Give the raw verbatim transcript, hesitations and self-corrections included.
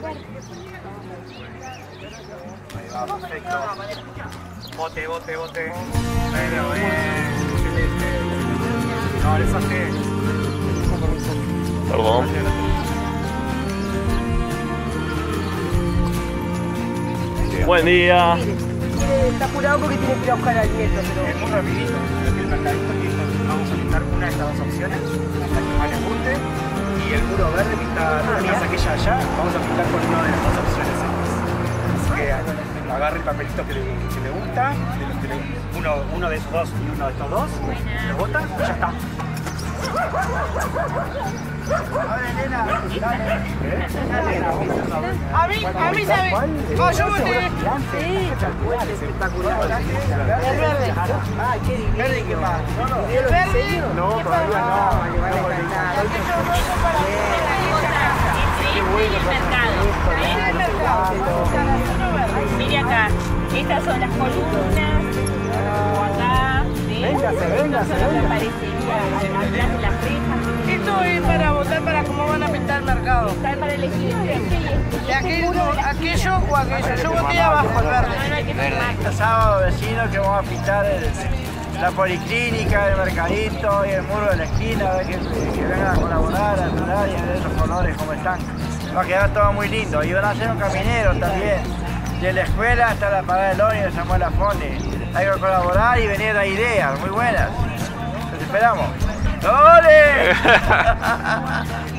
Ahí va, perfecto. Bote, bote, bote. Bueno, bien. Excelente. No, le saqué. Perdón. Buen día. Está apurado porque tiene que ir a buscar al nieto, pero... Es muy rapidito. El mercadito que vamos a pintar una de estas dos opciones, la que más les guste. Y el muro verde pinta la casa aquella allá. Vamos a pintar con una de las dos opciones. Así que agarre el papelito que le, que le gusta, de los que le, uno, uno de esos dos y uno de estos dos. Lo bota y ya está. A ver, Elena, dale. ¿Eh? A mí, a mí sabe. Oh, yo voté. Sí. Espectacular. El verde. Ah, qué divino. ¿Verde qué más? ¿El verde? No, todavía no. Qué bueno. Mire acá, estas son las columnas, o acá, ¿sí? Véngase, véngase, Esto es lo que véngase. aparecería atrás de las rejas. Esto es para votar para cómo van a pintar el mercado. Está para elegir este y De aquel, aquello o aquello. Yo voté abajo el verde. Este sábado, vecinos, que vamos a pintar el, la policlínica, el mercadito y el muro de la esquina, a ver que, que vengan a colaborar, a ayudar y a ver los colores cómo están. Va a quedar todo muy lindo. Y van a hacer un caminero también. De la escuela hasta la parada del ómnibus de Samuel Lafone. Hay que colaborar y venir a ideas muy buenas. Los esperamos. ¡Ole!